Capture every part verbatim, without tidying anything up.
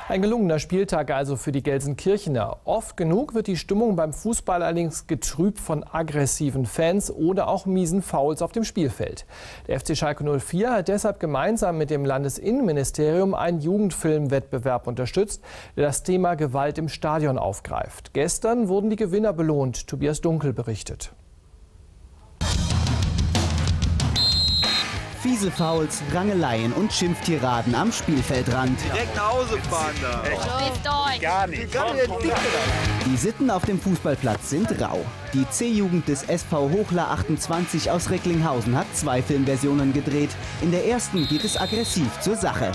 Ein gelungener Spieltag also für die Gelsenkirchener. Oft genug wird die Stimmung beim Fußball allerdings getrübt von aggressiven Fans oder auch miesen Fouls auf dem Spielfeld. Der F C Schalke null vier hat deshalb gemeinsam mit dem Landesinnenministerium einen Jugendfilmwettbewerb unterstützt, der das Thema Gewalt im Stadion aufgreift. Gestern wurden die Gewinner belohnt. Tobias Dunkel berichtet. Fiese Fouls, Rangeleien und Schimpftiraden am Spielfeldrand. Direkt nach Hause fahren da. Echt? Gar nicht. Die Sitten auf dem Fußballplatz sind rau. Die C-Jugend des S V Hochla achtundzwanzig aus Recklinghausen hat zwei Filmversionen gedreht. In der ersten geht es aggressiv zur Sache.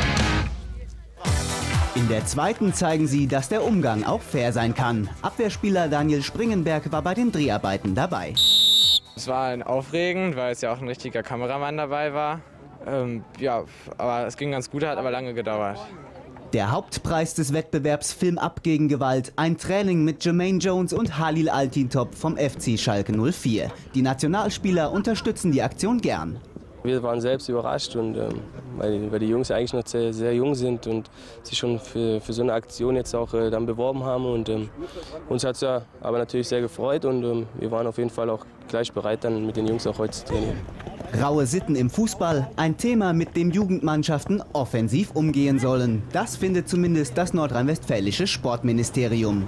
In der zweiten zeigen sie, dass der Umgang auch fair sein kann. Abwehrspieler Daniel Springenberg war bei den Dreharbeiten dabei. Es war aufregend, weil es ja auch ein richtiger Kameramann dabei war. Ähm, ja, aber es ging ganz gut, hat aber lange gedauert. Der Hauptpreis des Wettbewerbs Film ab gegen Gewalt, ein Training mit Jermaine Jones und Halil Altintop vom F C Schalke null vier. Die Nationalspieler unterstützen die Aktion gern. Wir waren selbst überrascht, und, ähm, weil, weil die Jungs eigentlich noch sehr, sehr jung sind und sich schon für, für so eine Aktion jetzt auch äh, dann beworben haben. Und, ähm, uns hat es ja aber natürlich sehr gefreut, und ähm, wir waren auf jeden Fall auch gleich bereit, dann mit den Jungs auch heute zu trainieren. Raue Sitten im Fußball, ein Thema, mit dem Jugendmannschaften offensiv umgehen sollen. Das findet zumindest das nordrhein-westfälische Sportministerium.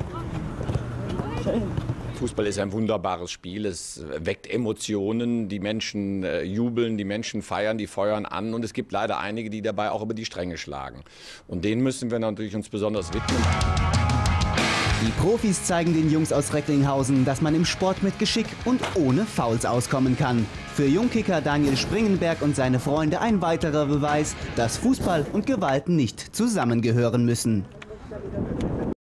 Fußball ist ein wunderbares Spiel, es weckt Emotionen, die Menschen äh, jubeln, die Menschen feiern, die feuern an, und es gibt leider einige, die dabei auch über die Stränge schlagen. Und denen müssen wir natürlich uns besonders widmen. Die Profis zeigen den Jungs aus Recklinghausen, dass man im Sport mit Geschick und ohne Fouls auskommen kann. Für Jungkicker Daniel Springenberg und seine Freunde ein weiterer Beweis, dass Fußball und Gewalt nicht zusammengehören müssen.